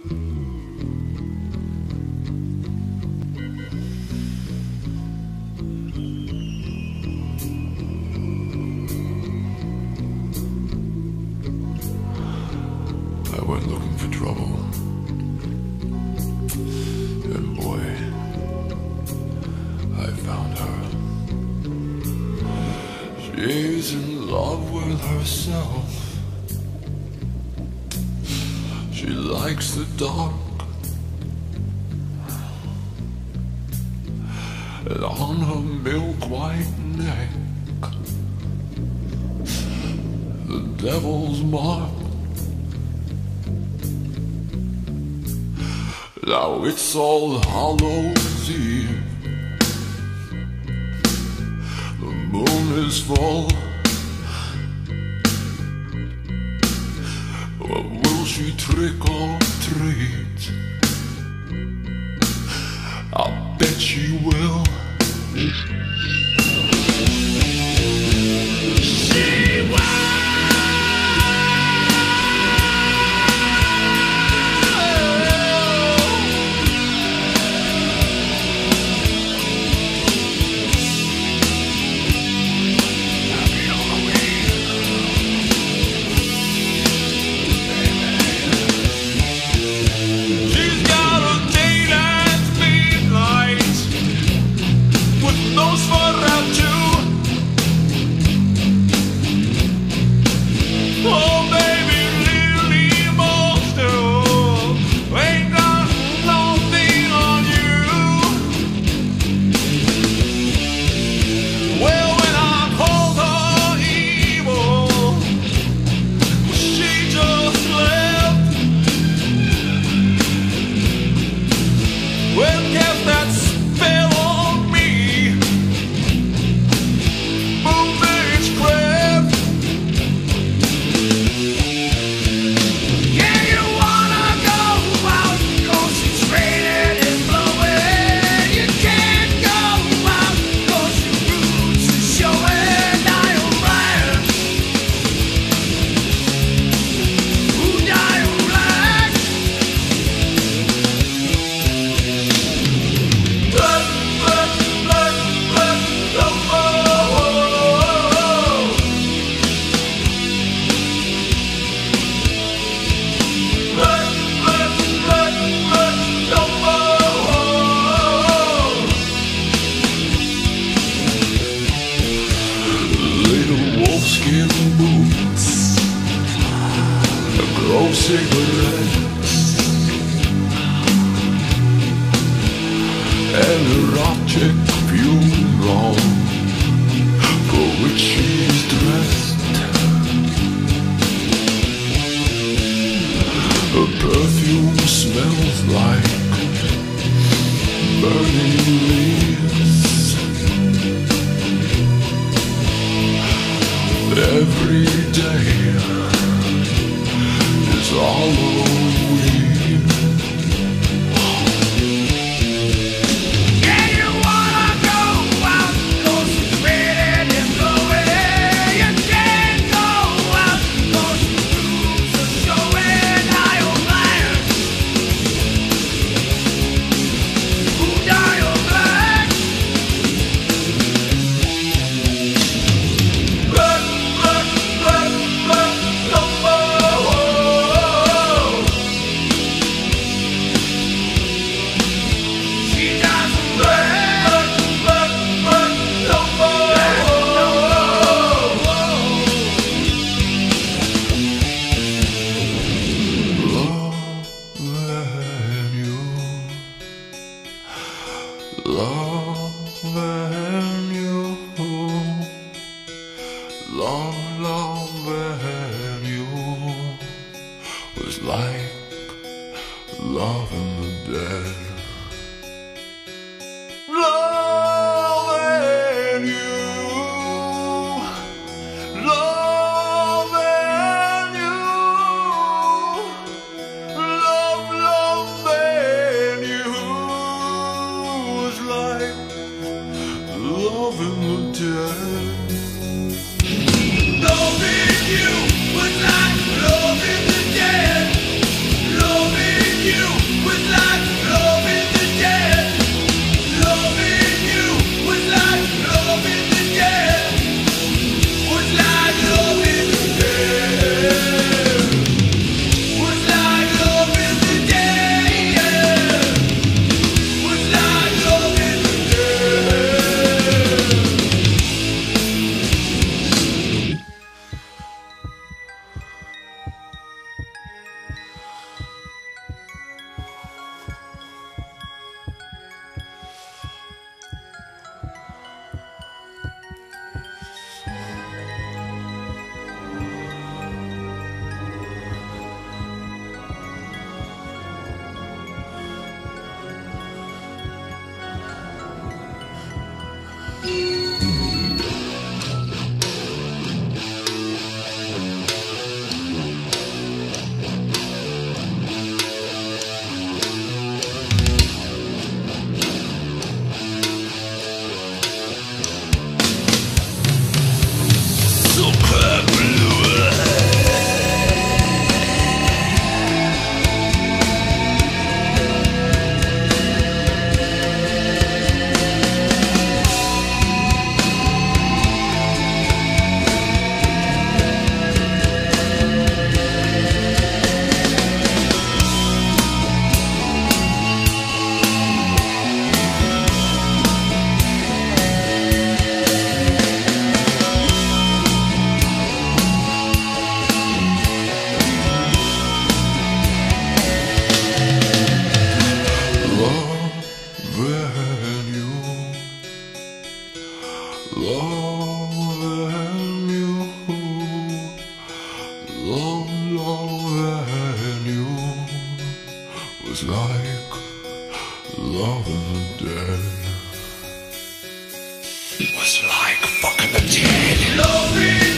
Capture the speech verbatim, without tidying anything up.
I went looking for trouble, and boy, I found her. She's in love with herself. She likes the dark, and on her milk white neck the devil's mark. Now it's All Hallows Eve. The moon is full. But will she trick or treat? I bet she will. She will. Wolfskin boots, a glow cigarettes, and erotic funeral for which she's dressed. Her perfume smells like burning leaves. Every day is Halloween. Yeah, you wanna go out, 'cause it's raining and blowing. You can't go out, 'cause the rules are showing how your man who die your black. Run. Loving you, love, loving you was like loving the dead. Loving you, loving you, love, loving you was like loving the dead. Loving you was like loving the dead. Loving you was like loving the dead. It was like fucking the dead. Loving